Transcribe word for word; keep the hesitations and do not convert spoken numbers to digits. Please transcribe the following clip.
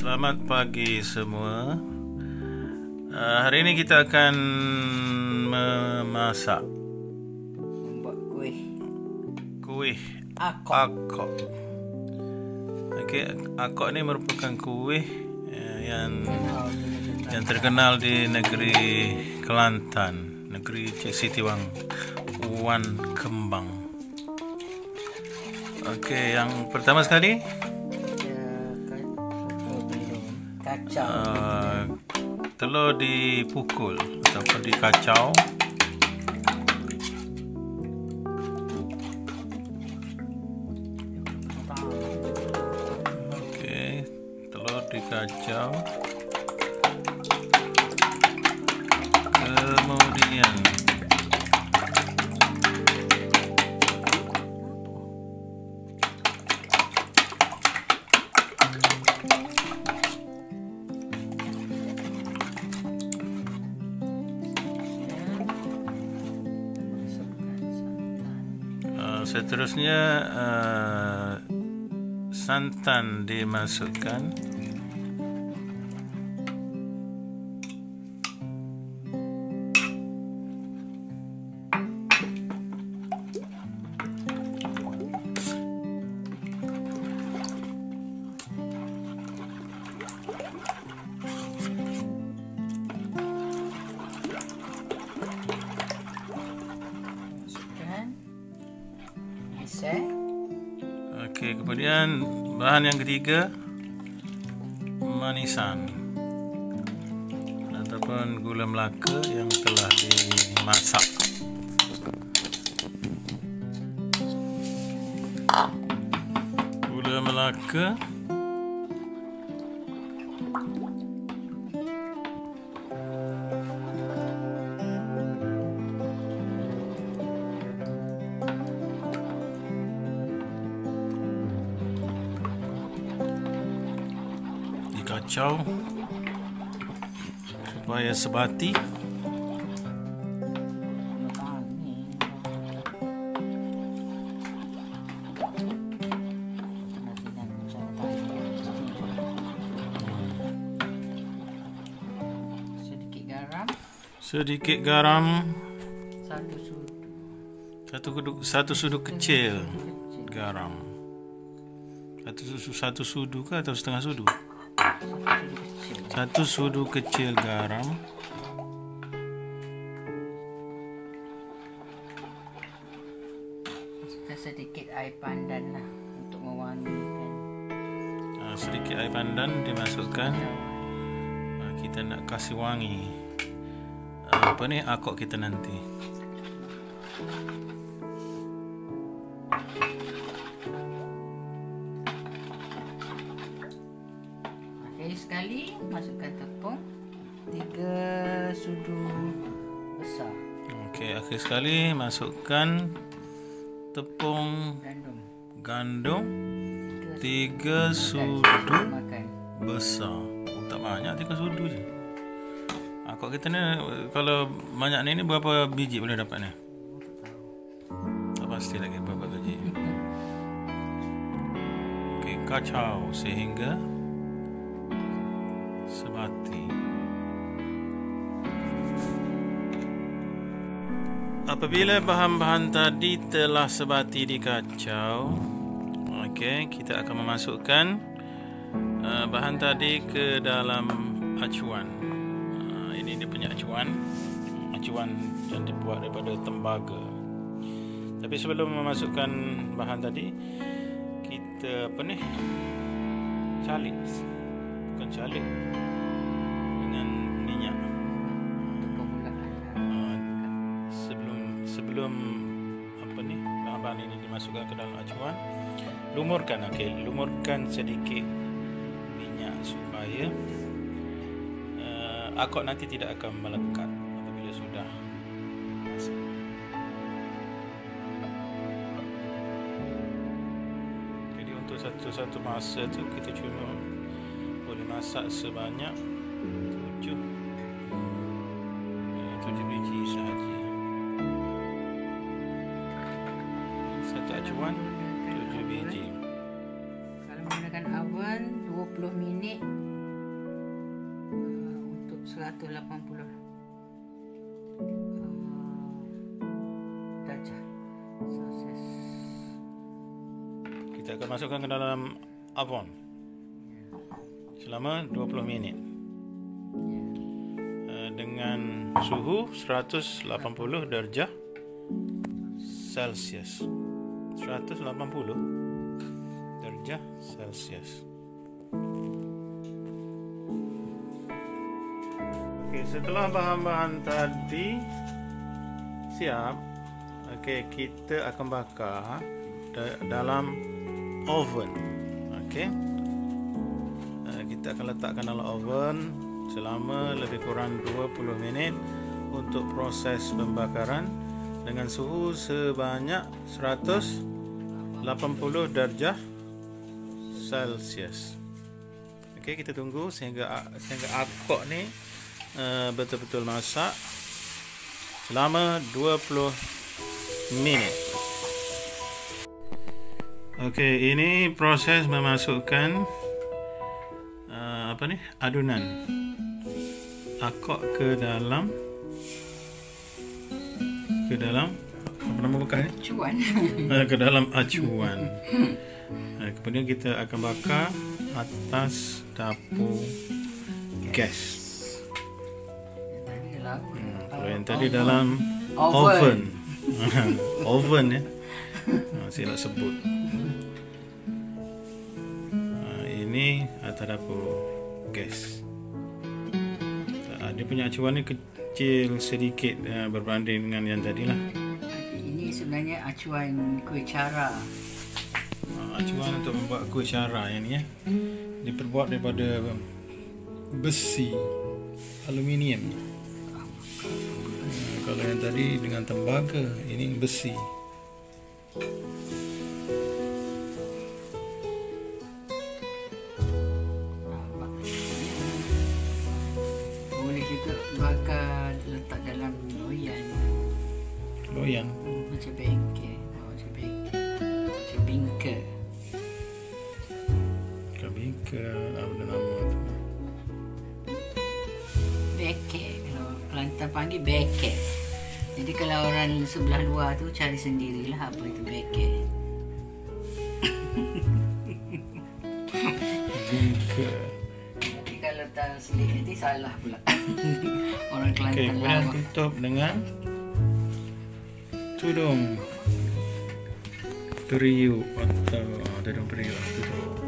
Selamat pagi semua. uh, Hari ini kita akan memasak Membuat kuih kuih akok. akok. Okey, akok ini merupakan kuih uh, yang yang terkenal di negeri Kelantan, negeri Cik Siti Wang Wan Kembang. Okey, yang pertama sekali Kacau. uh, telur dipukul ataupun dikacau. Okey, telur dikacau. Kemudian seterusnya uh, santan dimasukkan. Okey, kemudian bahan yang ketiga, manisan ataupun gula melaka yang telah dimasak. Gula melaka, kacau supaya sebati. Sedikit garam. Sedikit garam. Satu sudu. Satu sudu, satu sudu kecil garam. Satu sudu, satu sudu ke atau setengah sudu? Satu sudu kecil garam. Masukkan sedikit air pandan lah untuk mewangikan. Uh, sedikit air pandan dimasukkan. Uh, kita nak kasih wangi uh, apa ni akok kita nanti. Sekali masukkan tepung tiga sudu besar. Okey, akhir sekali masukkan tepung Gandum. Gandum tiga sudu besar. Oh, tak banyak, tiga sudu je. Akok kita ni kalau banyak ni, ni berapa biji boleh dapat ni? Tak pasti lagi berapa biji. Okey, kacau sehingga sebati. Apabila bahan-bahan tadi telah sebati dikacau, okey, kita akan memasukkan uh, bahan tadi ke dalam acuan. Uh, ini dia punya acuan, acuan yang dibuat daripada tembaga. Tapi sebelum memasukkan bahan tadi, kita apa ni? Calik. Bukan calik. Minyak. Uh, sebelum sebelum apa ni bahan-bahan ini dimasukkan ke dalam acuan, lumurkan. Okey, lumurkan sedikit minyak supaya uh, akok nanti tidak akan melekat apabila sudah masak. Jadi untuk satu-satu masa tu kita cuma boleh masak sebanyak tujuh tujuh biji sahaja. Satu acuan tujuh biji. Kalau menggunakan oven dua puluh minit ratus lapan puluh darjah Celsius. Kita akan masukkan ke dalam oven selama dua puluh minit dengan suhu seratus lapan puluh darjah Celsius. seratus lapan puluh darjah Celsius. Okey, setelah bahan-bahan tadi siap, okey, kita akan bakar da- dalam oven. Okey. Uh, kita akan letakkan dalam oven selama lebih kurang dua puluh minit untuk proses pembakaran dengan suhu sebanyak seratus lapan puluh darjah Celsius. Okey, kita tunggu sehingga sehingga akok ni uh, betul-betul masak selama dua puluh minit. Okey, ini proses memasukkan uh, apa ni? Adunan akok ke dalam ke dalam apa nama bukan? Acuan. ke dalam acuan. Uh, kemudian kita akan bakar atas dapur gas. Hmm, kalau yang tadi dalam oven. Oven ya. Ha, silap sebut. Ha, ini atas dapur gas. Ha, dia punya acuan ni kecil sedikit ha, berbanding dengan yang tadi lah. Ini sebenarnya acuan kuih cara. Ha, acuan untuk membuat kuih cara yang ni ya. Diperbuat daripada besi aluminium. Ha, kalau yang tadi dengan tembaga, ini besi. Boleh juga bakar letak dalam loyan. Loyan. Macam bengkel. Macam bengkel. Macam bingka. Kabika, apa nama tu? Beket. Kalau Kelantan panggil beket. Jadi kalau orang sebelah luar tu cari sendirilah apa itu beket. Bingka. Tapi kalau translate nanti salah pula. Orang Okey, Kelantan kemudian lama. tutup dengan tudung periuk atau tudung periuk tutup.